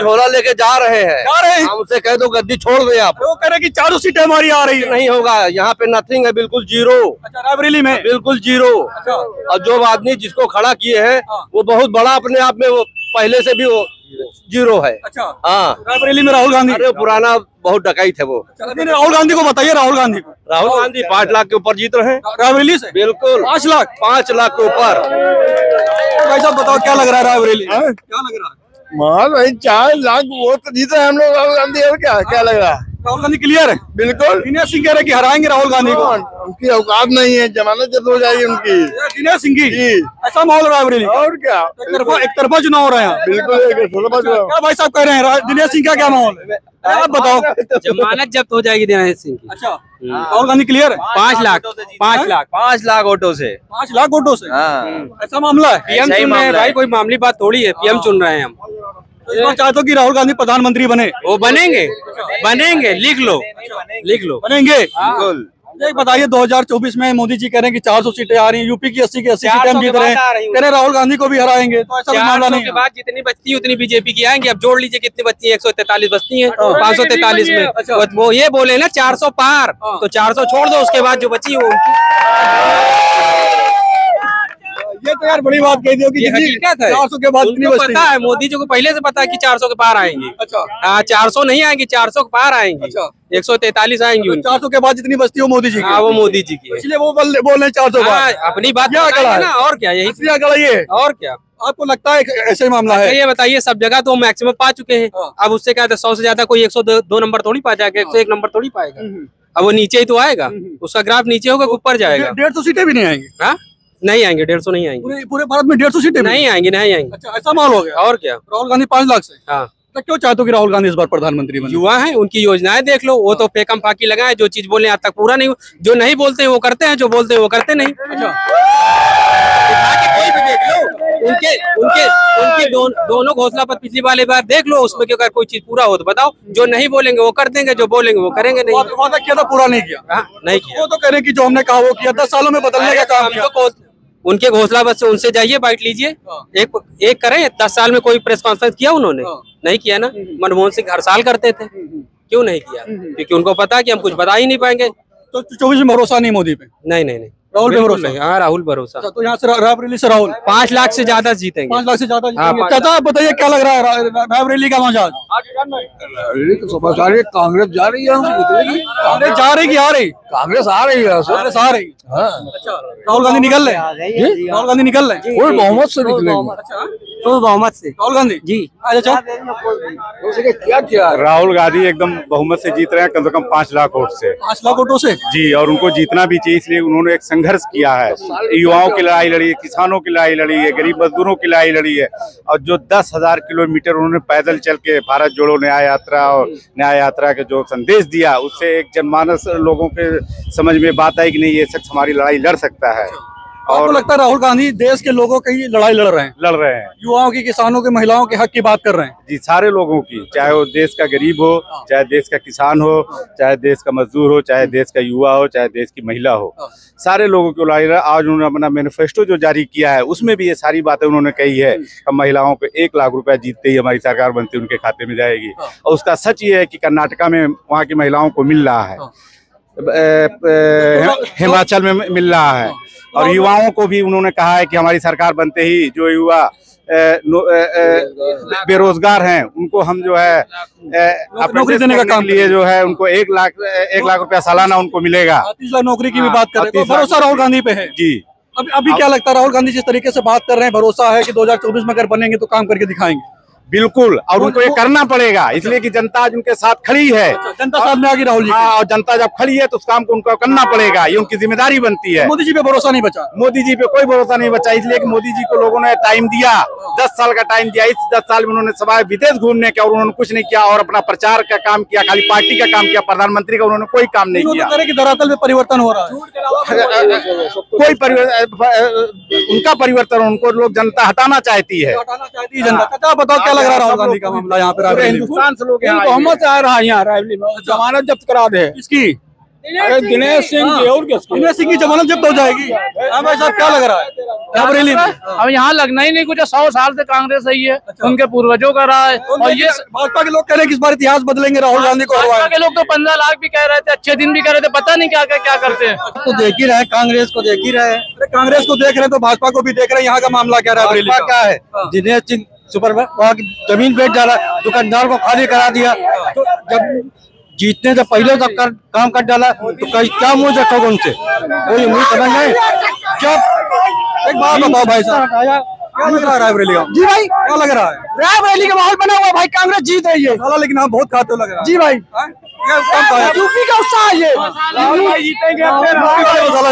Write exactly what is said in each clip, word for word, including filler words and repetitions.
झोला लेके जा रहे हैं जा रहे हैं हमसे कह दो गद्दी छोड़ दे आप। वो कह रहे कि चारों सीटें हमारी आ रही है। नहीं होगा, यहाँ पे नथिंग है, बिल्कुल जीरो। अच्छा, रायबरेली में बिल्कुल जीरो। अच्छा। और जो आदमी जिसको खड़ा किए हैं वो बहुत बड़ा अपने आप में, वो पहले से भी वो जीरो है। अच्छा हाँ, रायबरेली में राहुल गांधी। अरे पुराना बहुत डकैत है वो। राहुल गांधी को बताइए, राहुल गांधी को। राहुल गांधी पाँच लाख के ऊपर जीत रहे हैं रायबरेली से। बिल्कुल पाँच लाख पाँच लाख के ऊपर। भाई साहब बताओ क्या लग रहा है रायबरेली, क्या लग रहा है? मान भाई चार लाख वोट जीते हम लोग राहुल गांधी। और क्या क्या लग रहा है? राहुल गांधी क्लियर है बिल्कुल। दिनेश सिंह कह रहे कि हराएंगे राहुल गांधी को। उनकी औकात नहीं है, जमानत जब्त हो जाएगी उनकी। दिनेश सिंह की जी। ऐसा माहौल रायबरेली। और क्या, एक तरफा एक तरफा चुनाव हो रहा है यहाँ। बिल्कुल। क्या भाई साहब कह रहे हैं, दिनेश सिंह का क्या माहौल है, आप बताओ। जमानत जब्त हो जाएगी दिनेश सिंह की। अच्छा, राहुल गांधी क्लियर है। पाँच लाख पाँच लाख पाँच लाख वोटों से। पाँच लाख वोटों से। ऐसा मामला है। पीएम चुन रहे हैं भाई, कोई मामूली बात थोड़ी है। पीएम चुन रहे हैं हम। तो इस बार चाहते हो कि राहुल गांधी प्रधानमंत्री बने? वो बनेंगे बनेंगे लिख लो लिख लो बनेंगे। बिल्कुल। ये बताइए दो हज़ार चौबीस में मोदी जी कह रहे हैं कि चार सौ सीटें आ रही हैं, यूपी की अस्सी की अस्सी सीटें हम जीत रहे हैं, कह रहे हैं राहुल गांधी को भी हराएंगे। तो ऐसा मामला नहीं के है। बाद जितनी बचती है उतनी बीजेपी की आएंगी। अब जोड़ लीजिए कितनी बचती है, एक सौ तैतालीस बचती है पाँच सौ तैतालीस में। अच्छा। वो- वो ये बोले ना चार सौ पार, तो चार सौ छोड़ दो, उसके बाद जो बची वो उनकी। ये तो यार बड़ी बात कह दी होगी। ये हकीकत है। चार सौ के बाद कितनी उनको बचती पता है, मोदी जी को पहले से पता है कि चार सौ के पार आएंगी। अच्छा। हाँ, चार सौ नहीं आएंगी, चार सौ के पार आएंगी। अच्छा। एक सौ तैतालीस आएंगी तो उनकी। चार सौ के बाद जितनी बचती है वो मोदी जी की। हाँ, वो मोदी जी की है। इसलिए वो बोल बोल रहे हैं चार सौ हाँ, अपनी बात क्या बताइए करा है? ना, और क्या यही इसलिए अगला ये और क्या। आपको लगता है कि ऐसा ही मामला है? ये बताइए, सब जगह तो मैक्सिमम पा चुके हैं। अब उससे क्या, सौ से ज्यादा कोई एक सौ दो नंबर थोड़ी पा जाएगा, एक सौ एक नंबर थोड़ी पाएगा। अब वो नीचे ही तो आएगा, उसका ग्राफ नीचे होगा, ऊपर जाएगा। डेढ़ सौ सीटें भी नहीं आएंगी। हाँ, नहीं आएंगे, डेढ़ सौ नहीं आएंगे। पूरे पूरे भारत में डेढ़ सौ सीटें भी नहीं आएंगे नहीं आएंगे। अच्छा, ऐसा माहौल हो गया। और क्या। राहुल गांधी पाँच लाख से। हाँ, तो क्यों चाहते हो कि राहुल गांधी इस बार प्रधानमंत्री बने? युवा है, उनकी योजनाएं देख लो। वो तो फेकम फाकी लगाए, जो चीज बोले आज तक पूरा नहीं, जो नहीं बोलते हैं वो करते हैं, जो बोलते हैं वो करते नहीं। अच्छा, कोई भी देख लो, उनके उनके उनकी दो, दोनों घोषणा पत्र पिछली वाली बार देख लो, उसमें क्यों अगर कोई चीज पूरा हो तो बताओ। जो नहीं बोलेंगे वो कर देंगे, जो बोलेंगे वो करेंगे नहीं। वादा वादा किया था, पूरा नहीं किया। हाँ, नहीं किया। वो तो कह रहे हैं कि जो हमने कहा वो किया। दस सालों में बदलने का काम किया। हमको उनके घोषणा पत्र से उनसे जाइए, बाइट लीजिए। एक एक करें, दस साल में कोई प्रेस कॉन्फ्रेंस किया उन्होंने? नहीं किया ना। मनमोहन सिंह हर साल करते थे, क्यों नहीं किया? क्योंकि उनको पता है कि हम कुछ बता ही नहीं पाएंगे। तो चौबीस में भरोसा नहीं मोदी पे? नहीं नहीं नहीं, राहुल पे बिल्कुल भरोसा? नहीं। हाँ, राहुल भरोसा। अच्छा, तो यहाँ से रा- रायबरेली से राहुल पाँच लाख से ज्यादा जीतेंगे। पाँच लाख से ज्यादा हाँ, जीतेंगे। पाँच चाचा आप बताइए क्या लग रहा है रा- रा- रायबरेली का मजा? कांग्रेस जा रही है, कांग्रेस जा रही कि आ रही? कांग्रेस आ रही है। कांग्रेस आ रही। अच्छा, राहुल गांधी निकल रहे हैं? राहुल गांधी निकल रहे हैं? कोई बहुमत से निकलेंगे। तो बहुमत से राहुल गांधी जी। अच्छा, क्या किया? राहुल गांधी एकदम बहुमत से जीत रहे हैं, कम से कम पाँच लाख वोट से। पाँच लाख वोटों से। जी, और उनको जीतना भी चाहिए, इसलिए उन्होंने एक संघर्ष किया है। युवाओं की लड़ाई लड़ी है, किसानों की लड़ाई लड़ी है, गरीब मजदूरों की लड़ाई लड़ी है। और जो दस हजार किलोमीटर उन्होंने पैदल चल के भारत जोड़ो न्याय यात्रा और न्याय यात्रा के जो संदेश दिया, उससे एक जनमानस लोगों के समझ में बात आई कि नहीं, ये शख्स हमारी लड़ाई लड़ सकता है। आपको और लगता है राहुल गांधी देश के लोगों की लड़ाई लड़ रहे हैं? लड़ रहे हैं युवाओं की, किसानों के, महिलाओं के हक की बात कर रहे हैं? जी, सारे लोगों की, चाहे वो देश का गरीब हो, चाहे देश का किसान हो, चाहे देश का मजदूर हो, चाहे देश का युवा हो, चाहे देश की महिला हो, सारे लोगों की लड़ाई। आज उन्होंने अपना मैनिफेस्टो जो जारी किया है उसमें भी ये सारी बातें उन्होंने कही है। हम महिलाओं को एक लाख रुपया जीतते ही हमारी सरकार बनती उनके खाते में जाएगी। और उसका सच ये है कि कर्नाटका में वहाँ की महिलाओं को मिल रहा है, हिमाचल में मिल रहा है। और युवाओं को भी उन्होंने कहा है कि हमारी सरकार बनते ही जो युवा बेरोजगार हैं उनको हम जो है अपने नौकरी देने का काम लिए जो है उनको एक लाख एक लाख रुपया सालाना उनको मिलेगा। तीस लाख नौकरी की भी बात कर रहे हैं। तो भरोसा राहुल गांधी पे है? जी। अब अभी क्या लगता है राहुल गांधी जिस तरीके से बात कर रहे हैं, भरोसा है कि दो हज़ार चौबीस में अगर बनेंगे तो काम करके दिखाएंगे? बिल्कुल, और उनको ये करना पड़ेगा, इसलिए कि जनता आज उनके साथ खड़ी है। जनता साथ में आ गई राहुल जी। हाँ, और जनता जब खड़ी है तो उस काम को उनको करना पड़ेगा, ये उनकी जिम्मेदारी बनती है। मोदी जी पे भरोसा नहीं बचा? मोदी जी पे कोई भरोसा नहीं बचा, इसलिए कि मोदी जी को लोगों ने टाइम दिया, दस साल का टाइम दिया। इस दस साल में उन्होंने सवाए विदेश घूमने का और उन्होंने कुछ नहीं किया, और अपना प्रचार का काम किया, खाली पार्टी का काम किया, प्रधानमंत्री का उन्होंने कोई काम नहीं किया। कि धरातल में परिवर्तन हो रहा है? कोई परिवर्तन, उनका परिवर्तन उनको लोग जनता हटाना चाहती है। हटाना चाहती है जनता। क्या बताओ क्या लग रहा है राहुल गांधी का मामला यहाँ पे? हिंदुस्तान से लोग बहुमत आ रहा है यहाँ रायबरेली में, जमानत जब्त करा दे। इसकी दिनेश सिंह जी और किसके? दिनेश सिंह की जमानत जब्त हो जाएगी। हाँ भाई साहब, क्या लग रहा है रायबरेली में? अब यहाँ लगना ही नहीं कुछ, सौ साल से कांग्रेस सही है, उनके पूर्वजों का रहा है। और ये भाजपा के लोग कह रहे हैं कि इस बार इतिहास बदलेंगे, राहुल गांधी को भाजपा के लोग तो पंद्रह लाख भी कह रहे थे, अच्छे दिन भी कह रहे थे, पता नहीं क्या क्या क्या करते हैं। तो देख ही रहे, कांग्रेस को देख ही रहे, कांग्रेस को देख रहे तो भाजपा को भी देख रहे हैं। यहाँ का मामला क्या है? रायबरेली का क्या है? दिनेश सिंह सुपर वहाँ की जमीन बेच डाला, दुकानदार को खाली करा दिया। तो जब जीतने से पहले तक कर, काम कर डाला तो कहीं क्या मुँह रखोगे उनसे? कोई उम्मीद समझ नहीं। जब एक बात बताओ भाई साहब, क्या लग रहा है रायबरेली का? जी भाई, क्या लग रहा है? रायबरेली का माहौल बना हुआ है भाई, कांग्रेस जीत रही है। साला लेकिन आप बहुत खाते हो लग रहा है। जी भाई, हाँ? क्या कम खाया? यूपी का उत्साह है ये। राहुल भाई जीतेंगे अपने राहुल भाई को साला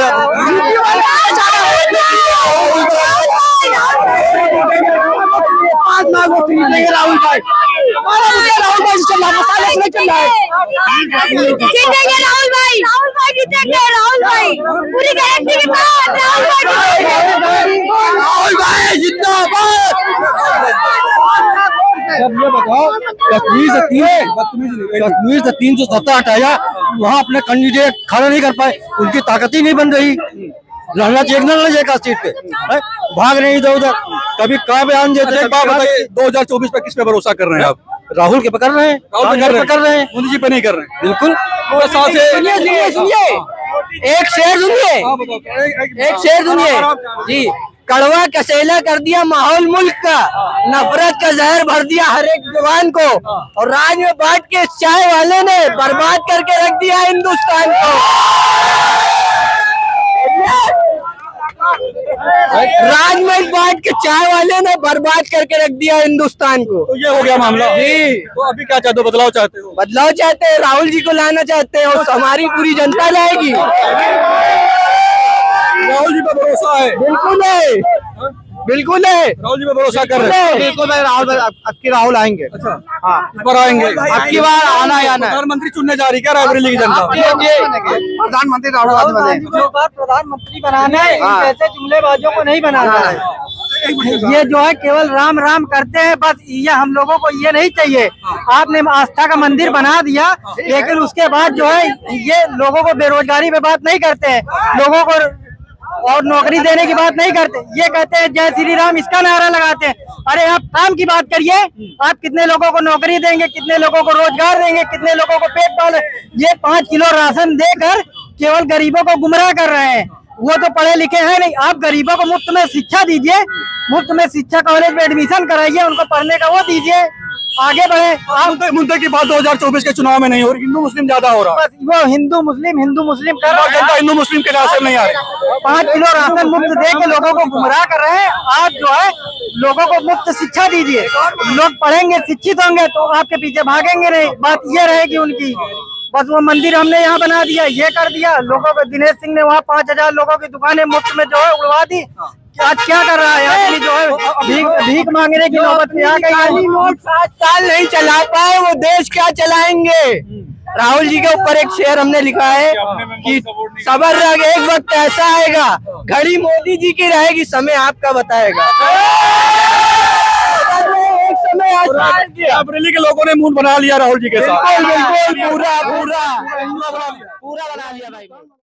पाँच लाख वोट जीतेंगे राहुल भाई। हमारा मुद्दा राहुल भाई से चल रहा है, मसाला से नहीं चल रहा है। जीतेंगे राहुल भाई, राहुल भाई जीतेंगे, राहुल भाई पूरी गारंटी के साथ राहुल भाई जीतेंगे। राहुल भाई जिंदाबाद। अब ये बताओ, कश्मीर से तीन कश्मीर से तीन सौ सत्तर हटाया, वहाँ अपने कैंडिडेट खड़ा नहीं कर पाए, उनकी ताकत ही नहीं बन रही। लड़ना चाहिए ना, लड़ना चाहिए सीट पे, है? भाग नहीं इधर उधर, कभी कहाँ बयान देते। बात बताइए, दो हजार चौबीस पे किस पे भरोसा कर रहे हैं आप? राहुल के पकड़ रहे हैं, राहुल पे कर रहे हैं, कर रहे हैं, मोदी जी पे नहीं कर रहे हैं। बिल्कुल। सुनिए सुनिए सुनिए, एक शेर सुनिए, एक शेर सुनिए जी। कड़वा कसेला कर दिया माहौल मुल्क का, नफरत का जहर भर दिया हर एक जवान को, और राज में बांट के चाय वाले ने बर्बाद करके रख दिया हिंदुस्तान को। राज में बांट के चाय वाले ने बर्बाद करके रख दिया हिंदुस्तान को। तो ये हो गया मामला जी। तो अभी क्या चाहते हो? बदलाव चाहते हो? बदलाव चाहते हैं, राहुल जी को लाना चाहते हैं, और हमारी पूरी जनता लाएगी। राहुल जी पे भरोसा है? बिल्कुल है, बिल्कुल है, राहुल जी पे भरोसा कर रहे हैं? बिल्कुल भाई, राहुल अब की राहुल आएंगे। अच्छा, हाँ, इस बार आएंगे, अब की बार आना ही आना है। प्रधानमंत्री चुनने जा रही क्या रायबरेली की जनता? प्रधानमंत्री राहुल गांधी बने। प्रधानमंत्री बनाना है, ऐसे जुमलेबाजों को नहीं बनाना है। ये जो है केवल राम राम करते हैं, बस ये हम लोगों को ये नहीं चाहिए। आपने आस्था का मंदिर बना दिया, लेकिन उसके बाद जो है ये लोगों को बेरोजगारी पे बात नहीं करते हैं, लोगों को और नौकरी देने की बात नहीं करते। ये कहते हैं जय श्री राम, इसका नारा लगाते हैं। अरे आप काम की बात करिए, आप कितने लोगों को नौकरी देंगे, कितने लोगों को रोजगार देंगे, कितने लोगों को पेट पाल। ये पाँच किलो राशन देकर केवल गरीबों को गुमराह कर रहे हैं। वो तो पढ़े लिखे हैं नहीं। आप गरीबों को मुफ्त में शिक्षा दीजिए, मुफ्त में शिक्षा कॉलेज में एडमिशन कराइए, उनको पढ़ने का वो दीजिए, आगे बढ़े। आप मुद्दे की बात दो हजार चौबीस के चुनाव में नहीं हो रही, हिंदू मुस्लिम ज्यादा हो रहा है। बस वो हिंदू मुस्लिम हिंदू मुस्लिम कर रहे हैं। हिंदू मुस्लिम के रास्ते नहीं आ रहे। पाँच किलो राशन मुफ्त दे के लोगों को गुमराह कर रहे हैं। आप जो है लोगों को मुफ्त शिक्षा दीजिए, लोग पढ़ेंगे, शिक्षित होंगे तो आपके पीछे भागेंगे नहीं। बात ये रहेगी उनकी। बस वो मंदिर हमने यहाँ बना दिया, ये कर दिया लोगों को। दिनेश सिंह ने वहाँ पाँच हजार लोगों की दुकानें मुफ्त में जो है उड़वा दी। आज क्या कर रहा है आदमी जो है भीख भीख मांगने की नौबत में आ गई। नोट सात साल नहीं चला पाए, वो देश क्या चलाएंगे? राहुल जी के ऊपर एक शेर हमने लिखा है कि सबर रख, एक वक्त ऐसा आएगा, घड़ी मोदी जी की रहेगी, समय आपका बताएगा। एक समय रायबरेली के लोगों ने मूड बना लिया राहुल जी के साथ। बिल्कुल बिल्कुल, पूरा पूरा पूरा बना लिया भाई।